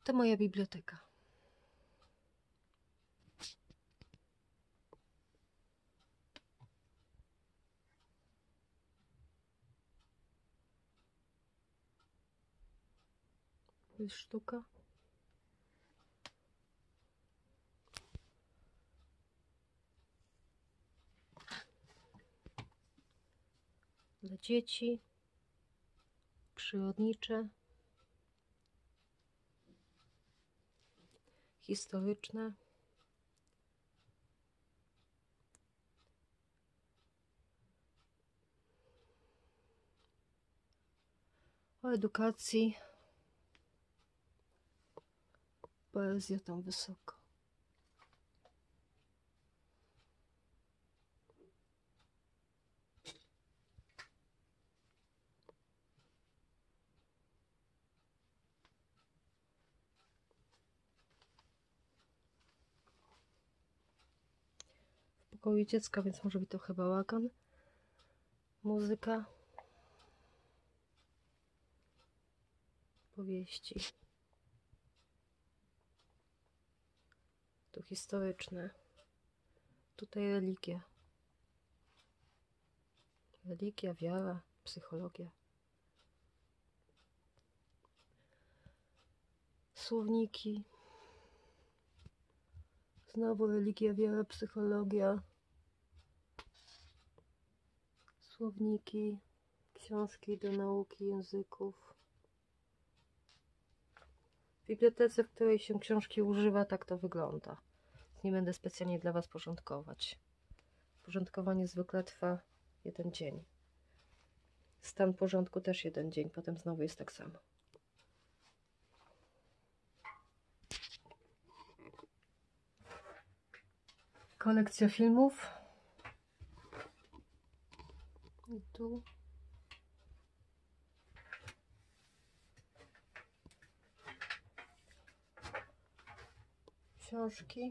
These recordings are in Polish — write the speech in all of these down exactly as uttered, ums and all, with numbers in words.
To moja biblioteka. To jest sztuka. Dla dzieci. Przyrodnicze. Historyczne. O edukacji. Poezja tam wysoko. W pokoju dziecka, więc może być trochę bałagan. Muzyka. Powieści. Tu historyczne. Tutaj religia. Religia, wiara, psychologia. Słowniki. Znowu religia, wiara, psychologia. Słowniki. Książki do nauki języków. W bibliotece, w której się książki używa, tak to wygląda. Nie będę specjalnie dla Was porządkować. Porządkowanie zwykle trwa jeden dzień. Stan porządku też jeden dzień, potem znowu jest tak samo. Kolekcja filmów. I tu. Książki.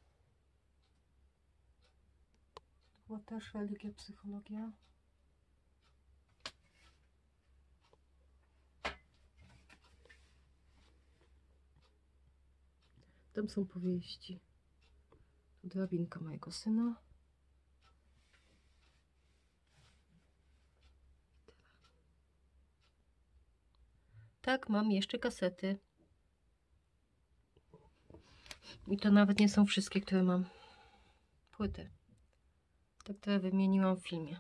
Była też religia, psychologia. Tam są powieści. Drabinka mojego syna. Tak, mam jeszcze kasety. I to nawet nie są wszystkie, które mam. Płyty. Te, które wymieniłam w filmie.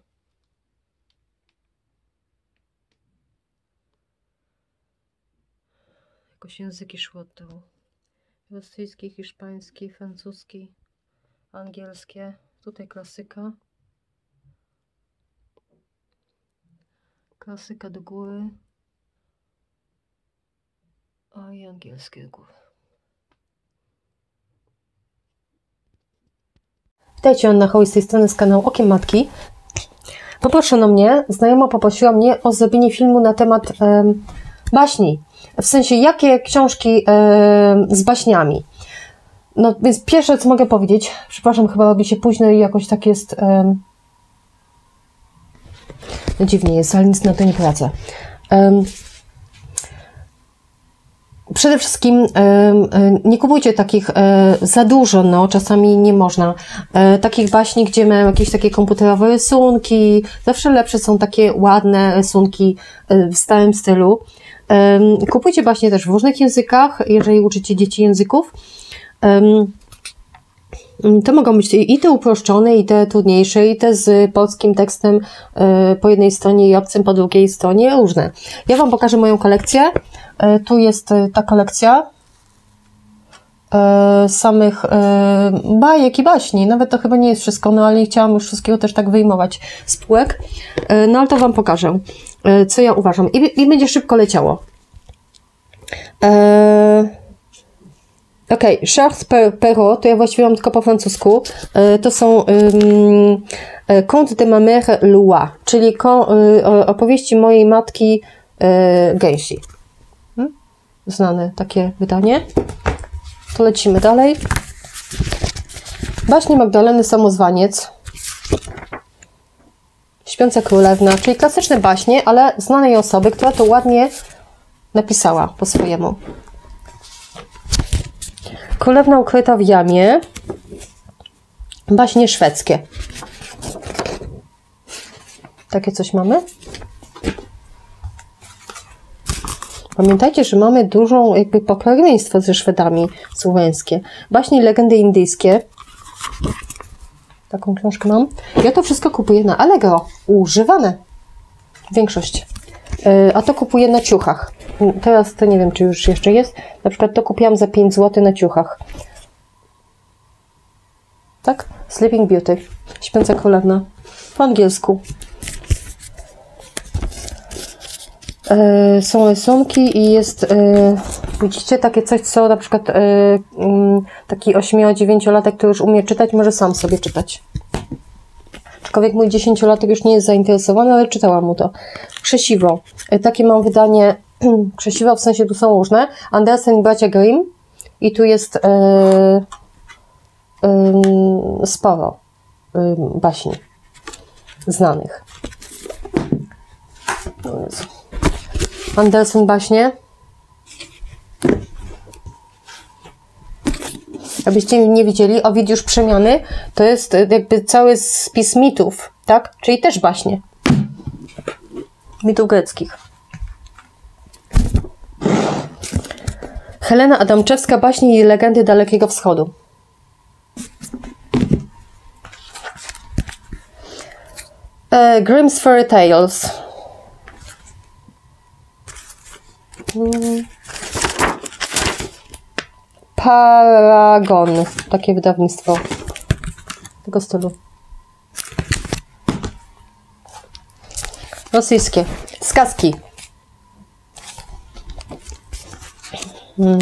Jakoś języki szły od tyłu. Rosyjski, hiszpański, francuski, angielskie. Tutaj klasyka. Klasyka do góry. A i angielskie do góry. Witajcie, Anna Hołej z tej strony, z kanału Okiem Matki. Poproszono mnie, znajoma poprosiła mnie o zrobienie filmu na temat e, baśni. W sensie, jakie książki e, z baśniami. No więc pierwsze, co mogę powiedzieć, przepraszam, chyba robi się późno i jakoś tak jest... E, no dziwnie jest, ale nic na to nie poradzę. E, Przede wszystkim nie kupujcie takich za dużo, no czasami nie można. Takich baśni, gdzie mają jakieś takie komputerowe rysunki. Zawsze lepsze są takie ładne rysunki w stałym stylu. Kupujcie baśnie też w różnych językach, jeżeli uczycie dzieci języków. To mogą być i te uproszczone, i te trudniejsze, i te z polskim tekstem po jednej stronie i obcym po drugiej stronie, różne. Ja Wam pokażę moją kolekcję. Tu jest ta kolekcja samych bajek i baśni. Nawet to chyba nie jest wszystko, no ale nie chciałam już wszystkiego też tak wyjmować z półek. No ale to Wam pokażę, co ja uważam. I, i będzie szybko leciało. Ok, Charles Perrault, to ja właściwie mam tylko po francusku. To są um, Contes de ma mère Loi, czyli opowieści mojej matki y, Gęsi. Hmm? Znane takie wydanie. To lecimy dalej. Baśnie Magdaleny Samozwaniec. Śpiąca Królewna, czyli klasyczne baśnie, ale znanej osoby, która to ładnie napisała po swojemu. Królewna ukryta w jamie. Baśnie szwedzkie. Takie coś mamy. Pamiętajcie, że mamy dużą jakby pokrewieństwo ze Szwedami słowiańskie. Baśnie i legendy indyjskie. Taką książkę mam. Ja to wszystko kupuję na Allegro. Używane. Większość. Yy, a to kupuję na ciuchach. Teraz to nie wiem, czy już jeszcze jest. Na przykład to kupiłam za pięć złotych na ciuchach. Tak? Sleeping Beauty. Śpiąca królewna. Po angielsku. Yy, są rysunki i jest, yy, widzicie, takie coś, co na przykład yy, yy, taki ośmio-dziewięciolatek, który już umie czytać, może sam sobie czytać. Aczkolwiek mój dziesięciolatek już nie jest zainteresowany, ale czytałam mu to. Krzesiwo. Yy, takie mam wydanie, krzesiwo, w sensie tu są różne. Andersen i bracia Grimm. I tu jest yy, yy, sporo yy, baśni znanych. Andersen baśnie. Abyście nie widzieli, Owidiusz Przemiany to jest jakby cały spis mitów, tak? Czyli też baśnie. Mitów greckich. Helena Adamczewska, baśnie i legendy Dalekiego Wschodu. E, Grimm's Fairy Tales. Paragon. Takie wydawnictwo tego stylu. Rosyjskie. Сказки. Hmm.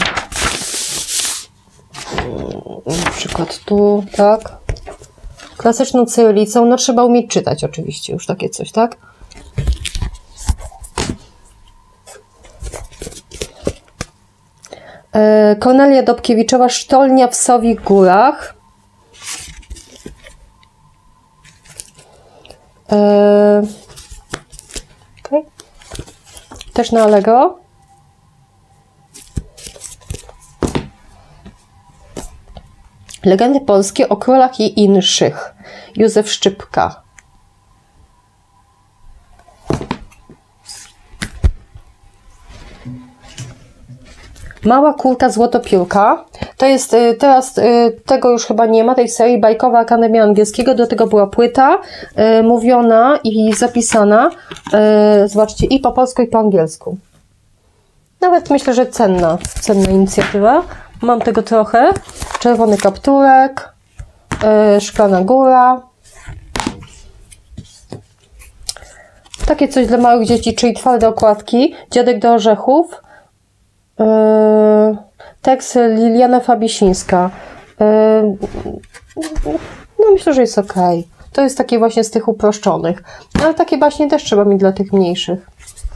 Na przykład tu, tak. Klasyczną cyrylicą. No trzeba umieć czytać oczywiście. Już takie coś, tak? Kornelia Dobkiewiczowa, Sztolnia w Sowich Górach. Eee, okay. Też na Allegro. Legendy polskie o królach i inszych. Józef Szczypka. Mała kurka złotopiórka. To jest y, teraz, y, tego już chyba nie ma, tej serii Bajkowa Akademia Angielskiego. Do tego była płyta y, mówiona i zapisana. Y, zobaczcie, i po polsku, i po angielsku. Nawet myślę, że cenna, cenna inicjatywa. Mam tego trochę. Czerwony kapturek. Y, Szklana góra. Takie coś dla małych dzieci, czyli twarde okładki. Dziadek do orzechów. Yy, tekst Liliana Fabisińska. Yy, no myślę, że jest ok. To jest takie właśnie z tych uproszczonych. Ale takie właśnie też trzeba mieć dla tych mniejszych.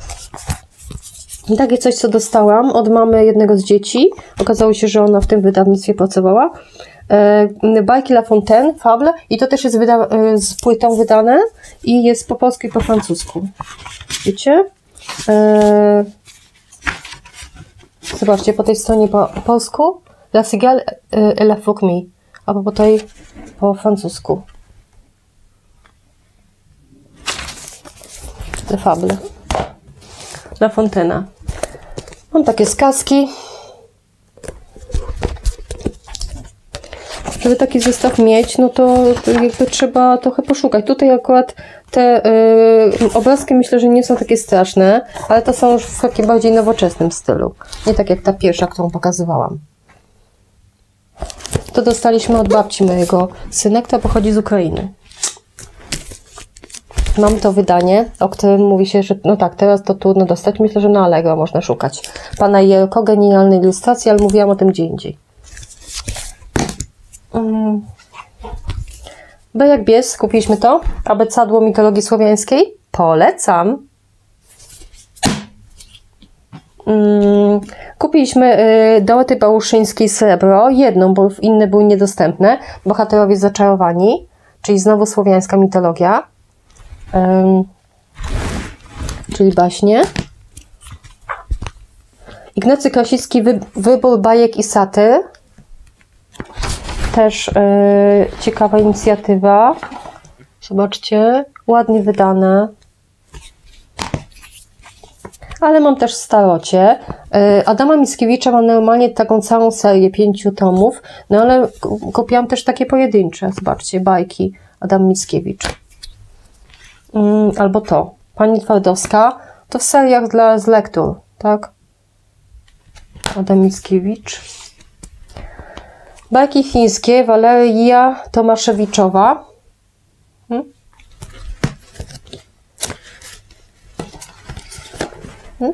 I takie coś, co dostałam od mamy jednego z dzieci. Okazało się, że ona w tym wydawnictwie pracowała. Yy, Bajki La Fontaine, Fable. I to też jest wyda yy, z płytą wydane. I jest po polsku i po francusku. Wiecie? Yy, Zobaczcie, po tej stronie po polsku La Cigale et la Fourmi, a po tej po francusku Le Fable. La Fontaine. Mam takie сказки. Żeby taki zestaw mieć, no to jakby trzeba trochę poszukać. Tutaj akurat te yy, obrazki myślę, że nie są takie straszne, ale to są już w takim bardziej nowoczesnym stylu. Nie tak jak ta pierwsza, którą pokazywałam. To dostaliśmy od babci mojego syna, która pochodzi z Ukrainy. Mam to wydanie, o którym mówi się, że no tak, teraz to trudno dostać. Myślę, że na Allegro można szukać. Pana Jelko, genialne ilustracje, ale mówiłam o tym gdzie indziej. Hmm. B jak bies, kupiliśmy to. Abecadło mitologii słowiańskiej. Polecam. Hmm. Kupiliśmy y, Doroty Bałuszyńskiej Srebro. Jedną, bo inne były niedostępne. Bohaterowie zaczarowani. Czyli znowu słowiańska mitologia. Ym, czyli baśnie. Ignacy Krasicki, wy, Wybór bajek i satyr. Też yy, ciekawa inicjatywa. Zobaczcie, ładnie wydane. Ale mam też w starocie. Adama Mickiewicza mam normalnie taką całą serię pięciu tomów, no ale kupiłam też takie pojedyncze. Zobaczcie, bajki Adam Mickiewicz. Albo to, Pani Twardowska, to w seriach dla, z lektur, tak? Adam Mickiewicz. Bajki chińskie, Waleria Tomaszewiczowa. Hmm? Hmm?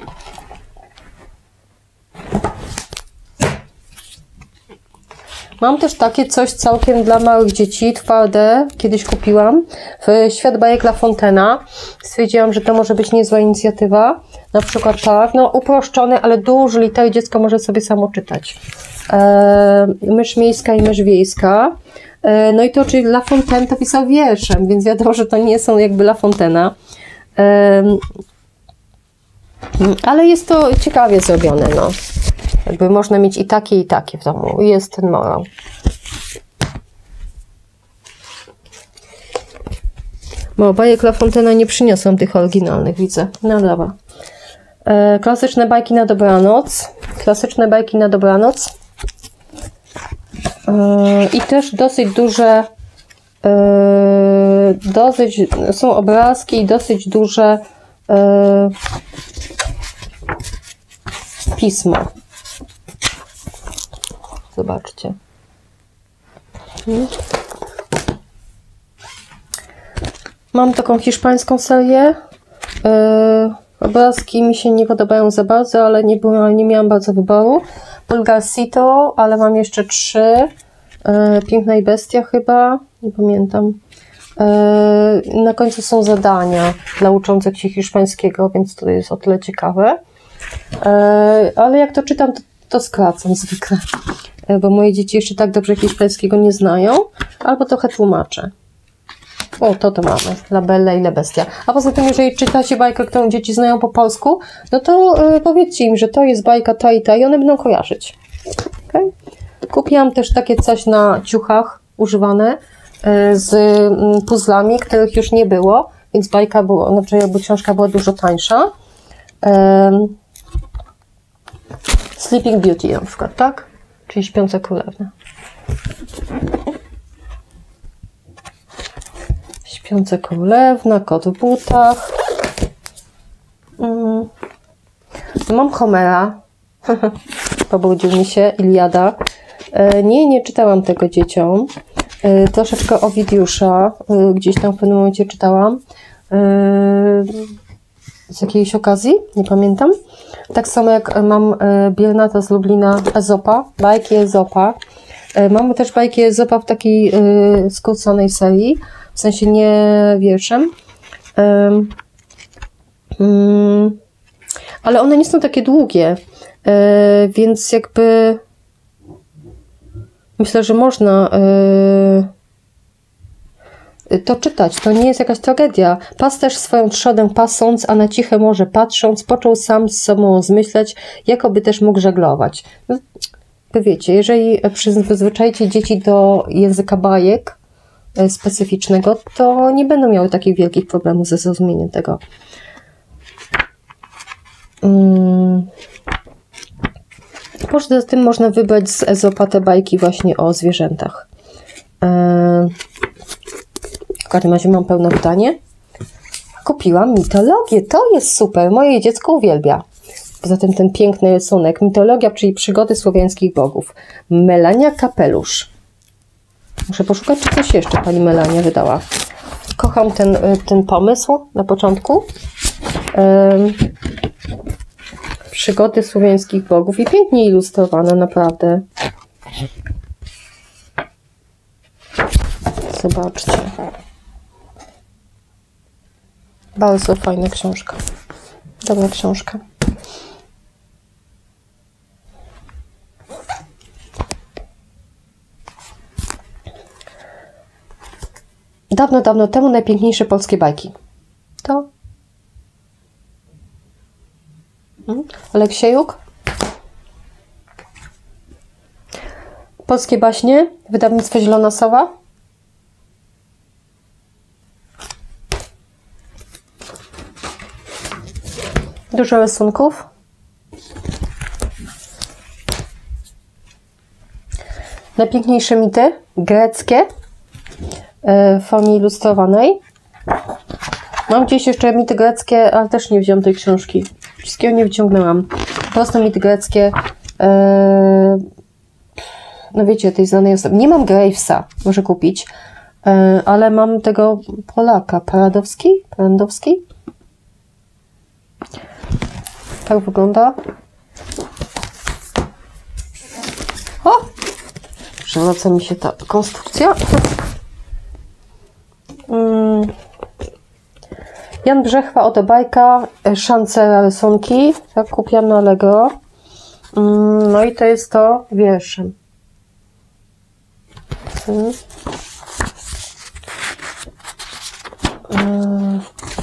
Mam też takie coś całkiem dla małych dzieci, twarde, kiedyś kupiłam, w Świat bajek La Fontaine'a. Stwierdziłam, że to może być niezła inicjatywa. Na przykład tak, no uproszczone, ale duży liter, dziecko może sobie samo czytać. Eee, mysz miejska i mysz wiejska. Eee, no i to oczywiście La Fontaine to pisał wierszem, więc wiadomo, że to nie są jakby La Fontaine'a. Eee, ale jest to ciekawie zrobione, no. Jakby można mieć i takie, i takie w domu. Jest ten morał. Bo bajek La Fontaine'a nie przyniosłam tych oryginalnych, widzę. No dobra. E, klasyczne bajki na dobranoc. Klasyczne bajki na dobranoc. E, I też dosyć duże e, dosyć, są obrazki i dosyć duże e, pismo. Zobaczcie. Mam taką hiszpańską serię. Yy, obrazki mi się nie podobają za bardzo, ale nie, byłam, nie miałam bardzo wyboru. Pulgarcito, ale mam jeszcze trzy. Yy, Piękna i bestia chyba. Nie pamiętam. Yy, na końcu są zadania dla uczących się hiszpańskiego, więc to jest o tyle ciekawe. Yy, ale jak to czytam, to, to skracam zwykle. Bo moje dzieci jeszcze tak dobrze hiszpańskiego nie znają, albo trochę tłumaczę. O, to to mamy, La Bella i La Bestia. A poza tym, jeżeli czytacie bajkę, którą dzieci znają po polsku, no to yy, powiedzcie im, że to jest bajka ta i ta i one będą kojarzyć. Okay? Kupiłam też takie coś na ciuchach używane yy, z yy, puzzlami, których już nie było, więc bajka była, znaczy jakby książka była dużo tańsza. Yy, Sleeping Beauty na przykład, tak? Czyli Śpiąca Królewna. Śpiąca Królewna, Kot w butach. Mm. Mam Homera. Pobudził mi się, Iliada. E, nie, nie czytałam tego dzieciom. E, troszeczkę Owidiusza. E, gdzieś tam w pewnym momencie czytałam. E, z jakiejś okazji, nie pamiętam. Tak samo jak mam e, Biernata z Lublina, Ezopa, bajki Ezopa. E, mamy też bajki Ezopa w takiej e, skróconej serii, w sensie nie wierszem. E, mm, ale one nie są takie długie, e, więc jakby myślę, że można e, to czytać, to nie jest jakaś tragedia. Pasterz swoją trzodę pasąc, a na ciche morze patrząc, począł sam z sobą rozmyśleć, jakoby też mógł żeglować. No, wiecie, jeżeli przyzwyczajcie dzieci do języka bajek specyficznego, to nie będą miały takich wielkich problemów ze zrozumieniem tego. Hmm. Poza tym można wybrać z Ezopa te bajki właśnie o zwierzętach. Eee, W każdym razie mam pełne pytanie. Kupiłam mitologię. To jest super. Moje dziecko uwielbia. Poza tym ten piękny rysunek. Mitologia, czyli przygody słowiańskich bogów. Melania Kapelusz. Muszę poszukać, czy coś jeszcze pani Melania wydała. Kocham ten, ten pomysł na początku. Um, przygody słowiańskich bogów. I pięknie ilustrowane, naprawdę. Zobaczcie. Bardzo fajna książka. Dobra książka. Dawno, dawno temu najpiękniejsze polskie bajki. To? Hmm? Aleksiejuk? Polskie baśnie, wydawnictwo Zielona Sowa. Dużo rysunków. Najpiękniejsze mity greckie w formie ilustrowanej. Mam gdzieś jeszcze mity greckie, ale też nie wziąłem tej książki. Wszystkiego nie wyciągnęłam. Po prostu mity greckie. No wiecie, tej znanej osoby. Nie mam Gravesa, może kupić, ale mam tego Polaka. Paradowski? Parandowski? Tak wygląda. O! Przewraca mi się ta konstrukcja. Mm. Jan Brzechwa, oto bajka, Szancera rysunki, tak, kupiłam na Allegro. Mm. No i to jest to wierszem. Mm. Mm.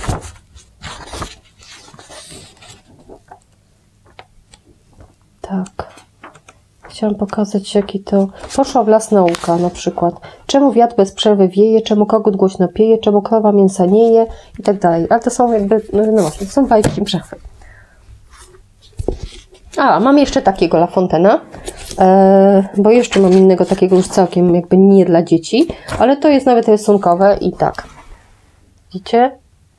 Tak. Chciałam pokazać, jaki to... Poszła w las nauka na przykład. Czemu wiatr bez przerwy wieje, czemu kogut głośno pieje, czemu krowa mięsa nie je i tak dalej. Ale to są jakby... No właśnie, to są bajki Brzechwy. A, mam jeszcze takiego La Fontaine'a, e, bo jeszcze mam innego takiego już całkiem jakby nie dla dzieci, ale to jest nawet rysunkowe i tak. Widzicie?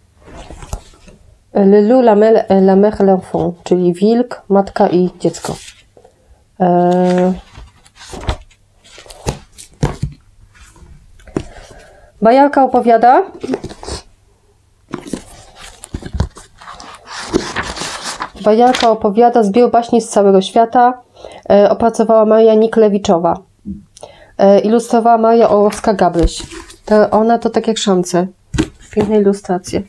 Le loup, la mère, la mère, l'enfant, czyli wilk, matka i dziecko. E... Bajarka opowiada. Bajarka opowiada, zbiór baśni z całego świata. E, opracowała Maria Niklewiczowa. E, ilustrowała Maria Orłowska-Gabryś. To ona to tak jak szance. Piękne ilustracje.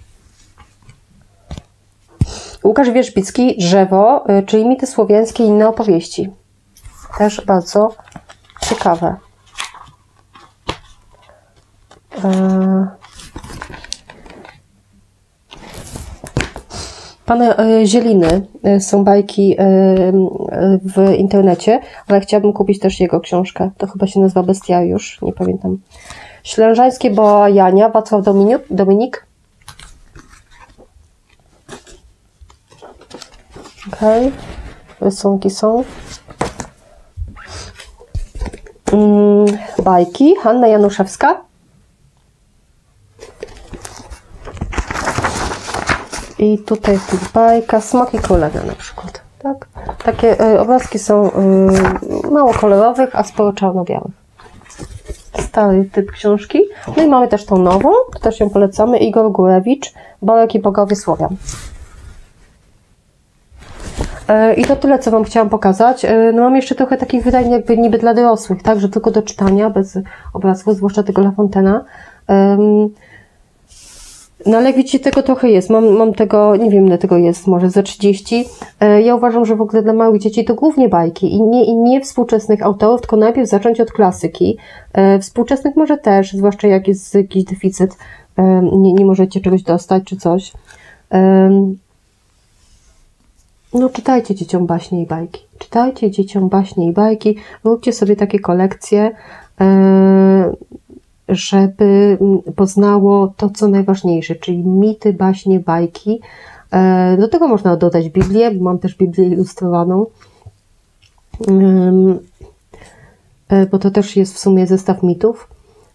Łukasz Wierzbicki, Drzewo, y, czyli mity słowiańskie i inne opowieści. Też bardzo ciekawe. E... Pane y, Zieliny y, są bajki y, y, w internecie, ale chciałabym kupić też jego książkę. To chyba się nazywa Bestiariusz, nie pamiętam. Ślężańskie Boajania, Wacław Dominik. Dominik. Okej, okay. Rysunki są. Mm, bajki, Hanna Januszewska. I tutaj jest bajka Smok i Królewna na przykład. Tak? Takie y, obrazki są y, mało kolorowych, a sporo czarno-białych. Stary typ książki. No i mamy też tą nową, to też ją polecamy. Igor Górewicz, Bolek i Bogowie Słowian. I to tyle, co Wam chciałam pokazać. No mam jeszcze trochę takich wydań jakby niby dla dorosłych, tak, że tylko do czytania, bez obrazków, zwłaszcza tego La Fontaine'a. No ale widzicie, tego trochę jest. Mam, mam tego, nie wiem ile tego jest, może ze trzydzieści. Ja uważam, że w ogóle dla małych dzieci to głównie bajki i nie, i nie współczesnych autorów, tylko najpierw zacząć od klasyki. Współczesnych może też, zwłaszcza jak jest jakiś deficyt, nie, nie możecie czegoś dostać czy coś. No czytajcie dzieciom baśnie i bajki. Czytajcie dzieciom baśnie i bajki. Róbcie sobie takie kolekcje, żeby poznało to, co najważniejsze, czyli mity, baśnie, bajki. Do tego można dodać Biblię, bo mam też Biblię ilustrowaną, bo to też jest w sumie zestaw mitów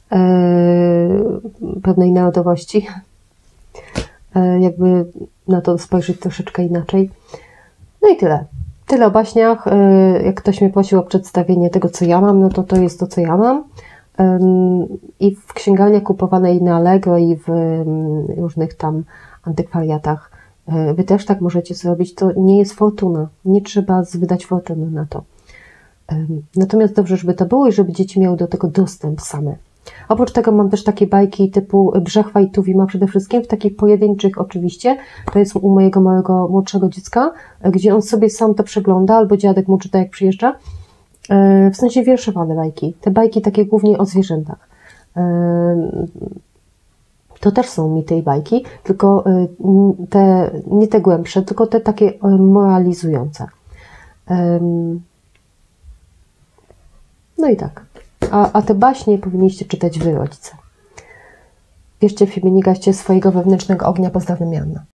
pewnej narodowości. Jakby na to spojrzeć troszeczkę inaczej. No i tyle. Tyle o baśniach. Jak ktoś mnie prosił o przedstawienie tego, co ja mam, no to to jest to, co ja mam. I w księgarniach kupowanej na Allegro i w różnych tam antykwariatach Wy też tak możecie zrobić. To nie jest fortuna. Nie trzeba wydać fortuny na to. Natomiast dobrze, żeby to było i żeby dzieci miały do tego dostęp same. Oprócz tego mam też takie bajki typu Brzechwa i Tuwima przede wszystkim, w takich pojedynczych oczywiście. To jest u mojego małego, młodszego dziecka, gdzie on sobie sam to przegląda, albo dziadek mu czyta jak przyjeżdża. W sensie wierszowane bajki. Te bajki takie głównie o zwierzętach. To też są mity i bajki, tylko te, nie te głębsze, tylko te takie moralizujące. No i tak. A, a te baśnie powinniście czytać wy, rodzice. Wierzcie w siebie, nie gaście swojego wewnętrznego ognia. Pozdrawiam, Joanna.